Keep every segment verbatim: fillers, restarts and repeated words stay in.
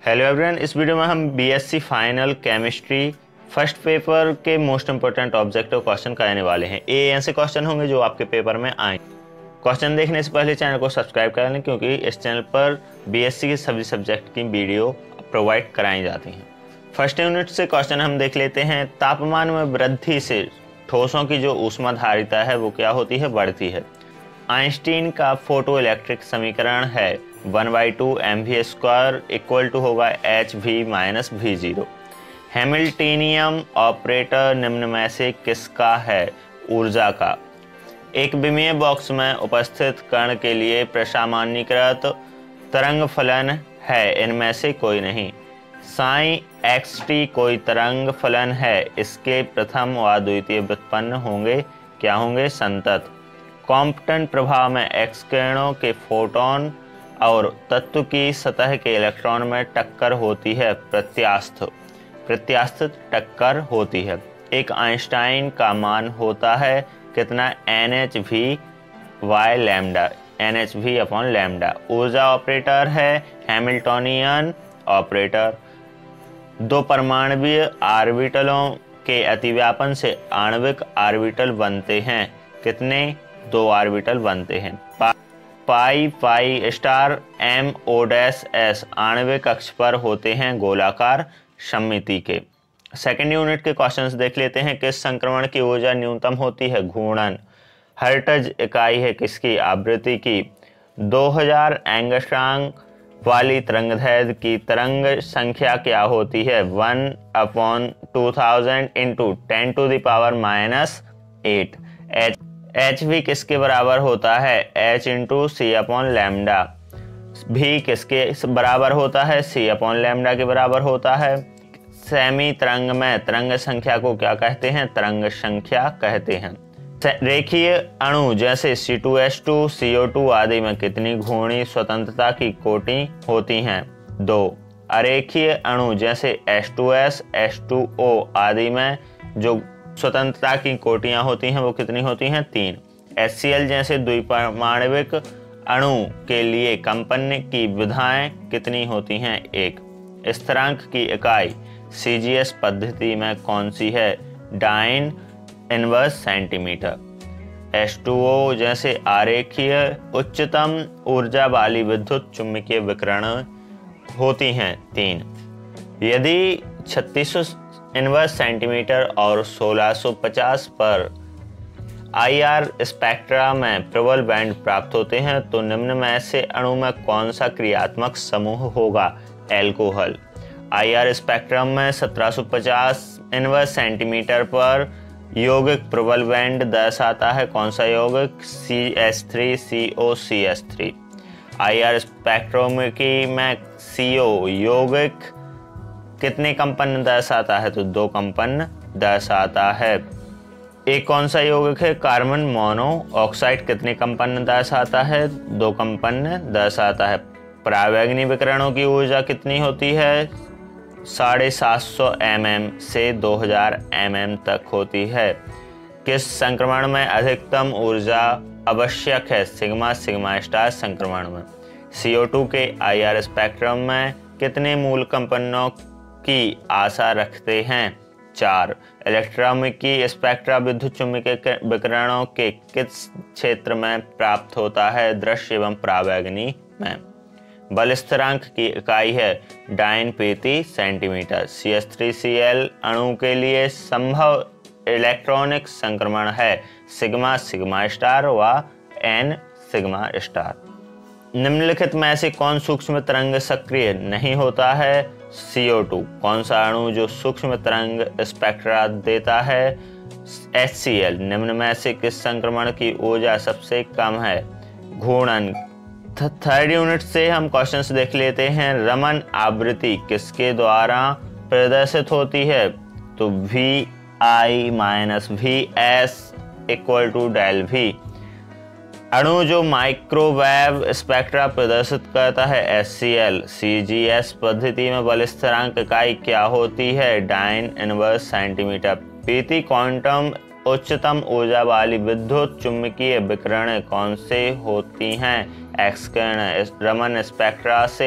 Hello everyone, इस video में हम BSc final chemistry first paper के मोस्ट इंपोर्टेंट ऑब्जेक्टिव क्वेश्चन कराने वाले हैं। ए ऐसे क्वेश्चन होंगे जो आपके पेपर में आए। क्वेश्चन देखने से पहले चैनल को सब्सक्राइब कर लें, क्योंकि इस चैनल पर बीएससी के सभी सब्जेक्ट की वीडियो प्रोवाइड कराई जाती हैं। फर्स्ट यूनिट से क्वेश्चन हम देख लेते हैं। तापमान में वृद्धि से ठोसों की जो ऊष्माधारिता है वो क्या होती है, बढ़ती है। आइंस्टीन का फोटो इलेक्ट्रिक समीकरण है one by two M V square equal to होगा H V minus V zero. Hamiltonian operator निम्न में से किसका है? ऊर्जा का। एक विमीय बॉक्स में उपस्थित कण के लिए प्रसामान्यीकृत तरंग फलन है, इनमें से कोई नहीं। साइन एक्स टी कोई तरंग फलन है, इसके प्रथम व द्वितीय व्युत्पन्न होंगे, क्या होंगे? संतत। कॉम्पटन प्रभाव में एक्स किरणों के फोटोन और तत्व की सतह के इलेक्ट्रॉन में टक्कर होती है, प्रत्यास्थ प्रत्यास्थ टक्कर होती है। एक आइंस्टाइन का मान होता है कितना? N H V Y lambda, N H V upon lambda. ऊर्जा ऑपरेटर है हैमिल्टोनियन ऑपरेटर। दो परमाणुवीय ऑर्बिटलों के अतिव्यापन से आणविक ऑर्बिटल बनते हैं, कितने? दो ऑर्बिटल बनते हैं। Pi pi star M O dash S आणविक अक्ष पर होते हैं गोलाकार सममिति के। सेकेंड यूनिट के क्वेश्चंस देख लेते हैं। किस संक्रमण की ऊर्जा न्यूनतम होती है? घूर्णन। हर्ट्ज इकाई है किसकी? आवृत्ति की। दो हज़ार एंगस्ट्रॉम वाली तरंगदैर्घ्य की तरंग संख्या क्या होती है? One upon two thousand into ten to the power minus eight. H H भी किसके बराबर होता है? H into C upon lambda. भी किसके बराबर होता है? सी अपॉन लैम्डा के बराबर होता है। सेमी तरंग में तरंग संख्या को क्या कहते हैं? तरंग संख्या कहते हैं। रेखीय अणु जैसे C two H two, C O two आदि में कितनी घूर्णी स्वतंत्रता की कोटि होती हैं? दो। अरेखीय अणु जैसे H two S, H two O आदि में जो स्वतंत्रता की कोटियां होती हैं वो कितनी होती हैं? तीन। एच सी एल जैसे द्विपरमाणविक अणु के लिए कंपन की विधाएं कितनी होती हैं? एक। स्थिरांक की इकाई सी जी एस पद्धति में कौन सी है? Dyne inverse centimetre. H two O जैसे आरेखीय उच्चतम ऊर्जा वाली विद्युत चुम्बकीय विकिरण होती हैं, तीन। यदि छत्तीस सौ इनवर्स सेंटीमीटर और सोलह सौ पचास पर आई आर स्पेक्ट्रा में प्रबल बैंड प्राप्त होते हैं तो निम्न में से अणु में कौन सा क्रियात्मक समूह होगा? एल्कोहल। आई आर स्पेक्ट्रम में सत्रह सौ पचास इनवर्स सेंटीमीटर पर यौगिक प्रबल बैंड दर्शाता है, कौन सा यौगिक? C S three C O C S three. I R spectrometry में सी ओ यौगिक कितने कंपन दर्शाता है? तो दो कंपन दर्शाता है। एक कौन सा यौगिक है? कार्बन मोनो ऑक्साइड कितने कंपन दर्शाता है? दो कंपन दर्शाता है। परावैंगनी विकिरणों की ऊर्जा कितनी होती है? साढ़े सात सौ एम एम से दो हज़ार एम एम तक होती है। किस संक्रमण में अधिकतम ऊर्जा आवश्यक है? सिग्मा सिग्मा स्टार संक्रमण में। सी ओ टू के आई आर स्पेक्ट्रम में कितने मूल कंपनों की आशा रखते हैं? चार। इलेक्ट्रोमेट्रिक स्पेक्ट्रा विद्युत चुम्बकीय विकिरणों के किस क्षेत्र में प्राप्त होता है? दृश्य एवं परावैंगनी में। बल स्थिरांक की इकाई है डाइन प्रति centimetre. C H three C L अणु के लिए संभव इलेक्ट्रॉनिक संक्रमण है सिग्मा सिग्मा स्टार व एन सिग्मा स्टार। निम्नलिखित में से कौन सूक्ष्म तरंग सक्रिय नहीं होता है? C O two. कौन सा अणु जो सूक्ष्म तरंग स्पेक्ट्रा देता है? H C L. निम्न में से किस संक्रमण की ऊर्जा सबसे कम है? घूर्णन। थर्ड यूनिट से हम क्वेश्चंस देख लेते हैं। रमन आवृत्ति किसके द्वारा प्रदर्शित होती है? तो V I minus V S equal to del V. अणु जो माइक्रोवेव स्पेक्ट्रा प्रदर्शित करता है? H C L. C G S पद्धति में बल स्थिरांक इकाई क्या होती है? डाइन इनवर्स सेंटीमीटर प्रति क्वांटम। उच्चतम ऊर्जा वाली विद्युत चुम्बकीय विकिरण कौन से होती हैं? एक्स किरण। रमन स्पेक्ट्रा से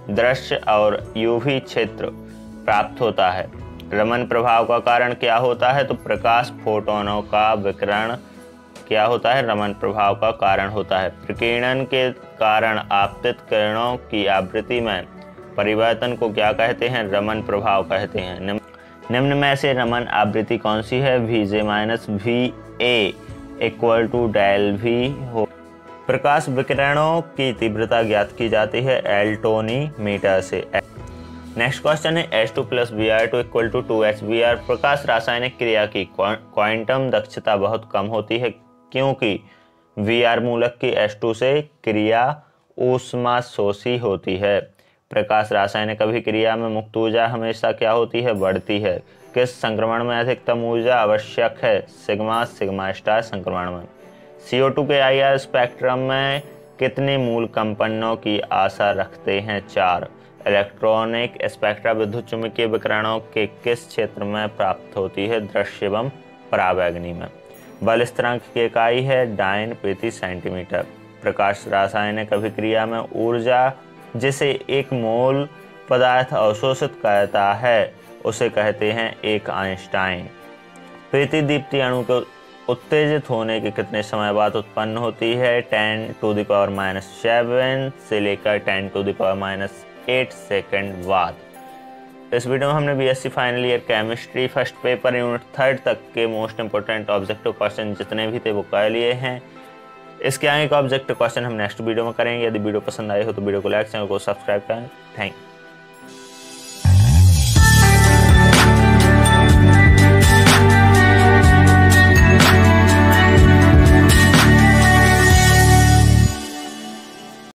दृश्य और यूवी क्षेत्र प्राप्त होता है। रमन प्रभाव का कारण क्या होता है? तो प्रकाश फोटोनों का विकिरण क्या होता है? रमन प्रभाव का कारण होता है। प्रकीर्णन के कारण आपतित किरणों की आवृत्ति में परिवर्तन को क्या कहते हैं? रमन प्रभाव कहते हैं। निम्न में से रमन आवृत्ति कौन सी है? V J minus V A equal to del V हो। प्रकाश विकिरणों की तीव्रता ज्ञात की जाती है एल्टोनीमीटर से। नेक्स्ट क्वेश्चन है H two plus B R two equal to two H B R. प्रकाश रासायनिक क्रिया की क्वांटम दक्षता बहुत कम होती है क्योंकि वी आर मूलक की एच टू से क्रिया ऊष्मा शोषी होती है। प्रकाश रासायनिक अभिक्रिया में मुक्त ऊर्जा हमेशा क्या होती है? बढ़ती है। किस संक्रमण में अधिकतम ऊर्जा आवश्यक है? सिग्मा सिग्मा स्टार संक्रमण में। सी ओ टू के आई आर स्पेक्ट्रम में कितने मूल कंपनों की आशा रखते हैं? चार। इलेक्ट्रॉनिक स्पेक्ट्रा विद्युत चुम्बकीय विकिरणों के किस क्षेत्र में प्राप्त होती है? दृश्य एवं परावैंगनी में। बल स्थिरांक की इकाई है डाइन प्रति सेंटीमीटर। प्रकाश रासायनिक अभिक्रिया में ऊर्जा जिसे एक मोल पदार्थ अवशोषित करता है उसे कहते हैं एक आइंस्टाइन। प्रतिदीप्ति अणु के उत्तेजित होने के कितने समय बाद उत्पन्न होती है? Ten to the power minus seven से लेकर ten to the power minus eight second बाद। इस वीडियो में हमने BSc final year chemistry first paper unit third तक के मोस्ट इंपोर्टेंट ऑब्जेक्टिव क्वेश्चन जितने भी थे वो कर लिए हैं। इसके आगे का ऑब्जेक्टिव क्वेश्चन हम नेक्स्ट वीडियो में करेंगे। यदि वीडियो पसंद आए हो तो वीडियो को लाइक, चैनल को सब्सक्राइब करें। Thank you.